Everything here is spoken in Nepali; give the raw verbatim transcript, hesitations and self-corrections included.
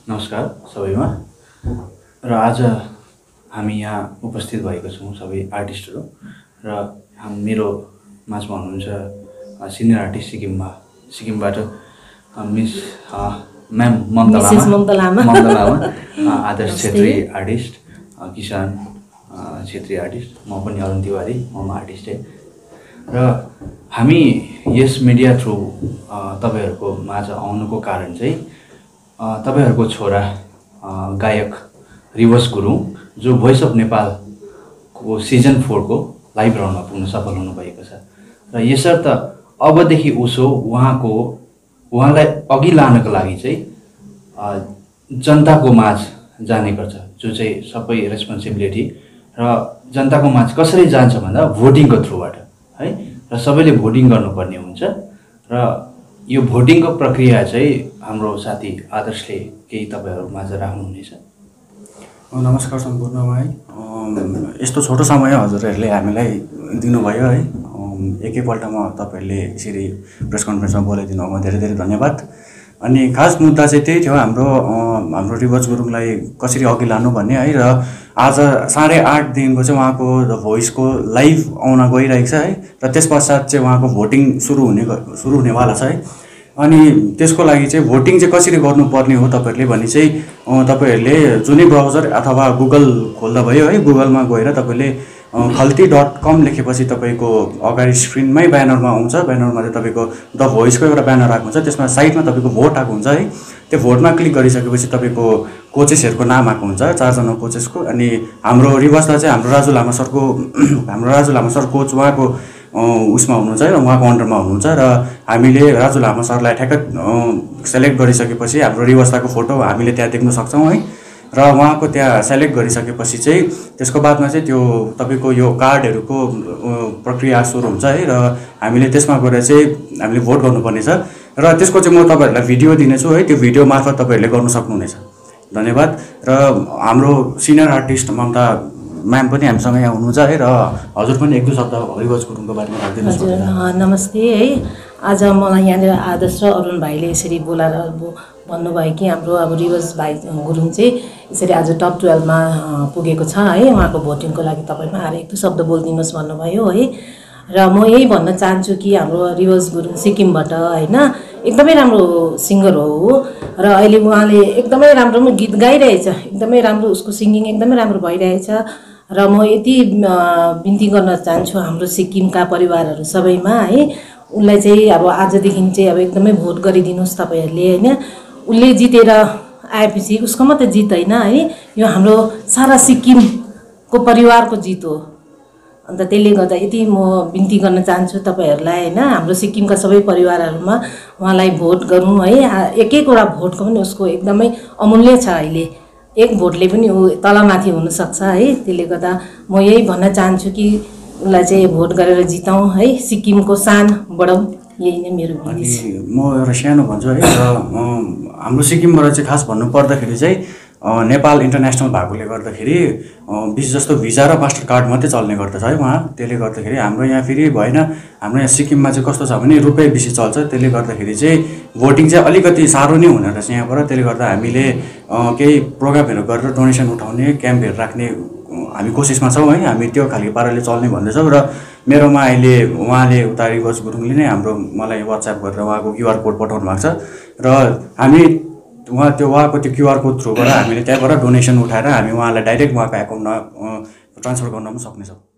नमस्कार सबैमा र आज हामी यहाँ उपस्थित भएको छौँ सबै आर्टिस्टहरू र हाम मेरो माझमा हुनुहुन्छ सिनियर आर्टिस्ट सिक्किममा सिक्किमबाट miss ma'am Mamata Lama Mamata Lama Adarsh Chhetri artist Kisan Chhetri artist म पनि अरुण तिवारी म आर्टिस्टै र हामी यस मिडिया थ्रु तपाईहरुको माझ आउनुको कारण चाहिँ तपाईहरुको छोरा गायक रिवज गुरुङ जो भोइस अफ नेपाल को सिजन फोर को लाइभ राउन्डमा पुग्न सफल हुनु भएको छ र यसर्थ अबदेखि उसो उहाँको उहाँलाई अघि लानको लागि चाहिँ जनताको माझ जाने गर्छ जो चाहिँ सबै रेस्पोन्सिबिलिटी र जनताको माझ कसरी जान्छ भन्दा भोटिङको थ्रुबाट है र सबैले भोटिङ गर्नुपर्ने हुन्छ र यो भोटिङको प्रक्रिया चाहिँ हाम्रो साथी आदर्शले केही तपाईहरु माझ राख्नुहुनेछ। नमस्कार सम्पूर्णलाई यस्तो छोटो समय हजुरहरूले हामीलाई दिनुभयो है एकैपल्टमा तपाईहरुले यसरी प्रेस कन्फरेन्समा बोलाइदिनुभयो धेरै धेरै धन्यवाद। अनि खास मुद्दा चाहिँ त्यही थियो हाम्रो हाम्रो रिवज गुरुङलाई कसरी अघि लानु भन्ने है र आज साढे आठ दिनको चाहिँ उहाँको द भोइसको लाइभ आउन गइरहेको छ है र त्यसपश्चात चाहिँ उहाँको भोटिङ सुरु हुने सुरु हुनेवाला छ है। अनि त्यसको लागि चाहिँ भोटिङ चाहिँ कसरी गर्नुपर्ने हो तपाईहरुले भने चाहिँ तपाईहरुले जुनै ब्राउजर अथवा गुगल खोल्दा भयो है गुगलमा गएर तपाईले खल्ती डट कम लेखेपछि तपाईको अगाडि स्क्रिनमै ब्यानरमा आउँछ ब्यानरमा चाहिँ तपाईको द भोइसको एउटा ब्यानर आएको हुन्छ त्यसमा साइडमा तपाईको भोट आएको हुन्छ है त्यो भोटमा क्लिक गरिसकेपछि तपाईको कोचेसहरुको नाम आएको हुन्छ चारजना कोचेसको अनि हाम्रो रिवाजलाई चाहिँ हाम्रो राजु लामा सरको हाम्रो राजु लामा सर कोच उहाँको उसमा हुनुहुन्छ र उहाँको अन्डरमा हुनुहुन्छ र हामीले राजु लामा सरलाई ठ्याक्क सेलेक्ट गरिसकेपछि हाम्रो रिवाजको फोटो हामीले त्यहाँ देख्न सक्छौं है र उहाँको त्यहाँ सेलेक्ट गरिसकेपछि चाहिँ त्यसको बादमा चाहिँ त्यो तपाईको यो कार्डहरुको प्रक्रिया सुरु हुन्छ है र हामीले त्यसमा गएर चाहिँ हामीले भोट गर्नुपर्ने छ र त्यसको चाहिँ म तपाईहरुलाई भिडियो दिनेछु है त्यो भिडियो मार्फत तपाईहरुले गर्न सक्नुहुनेछ। धन्यवाद। र हाम्रो सिनियर आर्टिस्ट ममता म्याम पनि हामीसँग यहाँ हुनुहुन्छ है र हजुर पनि एक दुई शब्द रिवज गुरुङको बारेमा राख्दिनुहोस्। हजुर नमस्ते है आज मलाई यहाँनिर आदर्श र अरुण भाइले यसरी बोलाएर भन्नुभयो कि हाम्रो अब रिवज भाइ गुरुङ चाहिँ यसरी आज टप ट्वेल्भमा पुगेको छ है उहाँको भोटिङको लागि तपाईमा आएर एक दुई शब्द बोलिदिनुहोस् भन्नुभयो है र म यही भन्न चाहन्छु कि हाम्रो रिवज गुरुङ सिक्किमबाट हैन एकदमै राम्रो सिङ्गर हो र अहिले उहाँले एकदमै राम्रो गीत गाइरहेछ एकदमै राम्रो उसको सिङ्गिङ एकदमै राम्रो भइरहेछ र म यति बिन्ती गर्न चाहन्छु हाम्रो सिक्किमका परिवारहरू सबैमा है उनलाई चाहिँ अब आजदेखि चाहिँ अब एकदमै भोट गरिदिनुहोस् तपाईहरुले हैन उले जितेर आएपछि उसको मात्रै जित हैन है यो हाम्रो सारा सिक्किमको परिवारको जित हो। अन्त त्यसले गर्दा यति म बिन्ती गर्न चाहन्छु तपाईहरुलाई हैन हाम्रो सिक्किमका सबै परिवारहरुमा उहाँलाई भोट गरौँ है एक एकवटा भोटको पनि उसको एकदमै अमूल्य छ अहिले एक भोटले पनि उ तलमाथि हुन सक्छ है त्यसले गर्दा म यही भन्न चाहन्छु कि उलाई चाहिँ भोट गरेर जिताउँ है सिक्किमको शान बढाउँ यही नै मेरो अनि म एउटा सानो भन्छु है र हाम्रो सिक्किमबाट चाहिँ खास भन्नु पर्दाखेरि चाहिँ नेपाल इन्टरनेसनल भएकोले गर्दाखेरि बीस जस्तो भिजा र मास्टर कार्ड मात्रै चल्ने गर्दछ है वहाँ त्यसले गर्दाखेरि हाम्रो यहाँ फेरि भएन हाम्रो यहाँ सिक्किममा चाहिँ कस्तो छ भने रुपैयाँ बेसी चल्छ त्यसले गर्दाखेरि चाहिँ भोटिङ चाहिँ अलिकति साह्रो नै हुने रहेछ यहाँबाट त्यसले गर्दा हामीले केही प्रोग्रामहरू गरेर डोनेसन उठाउने क्याम्पहरू राख्ने हामी कोसिसमा छौँ है हामी त्यो खालको पाराले चल्ने भन्दैछौँ र मेरोमा अहिले उहाँले उता रिवज गुरुङले नै हाम्रो मलाई वाट्सएप गरेर उहाँको क्युआर कोड पठाउनु भएको छ र हामी उहाँ त्यो उहाँको त्यो क्युआर कोड थ्रुबाट हामीले त्यहाँबाट डोनेसन उठाएर हामी उहाँलाई डाइरेक्ट उहाँको एकाउन्टमा ट्रान्सफर गर्न पनि सक्नेछौँ।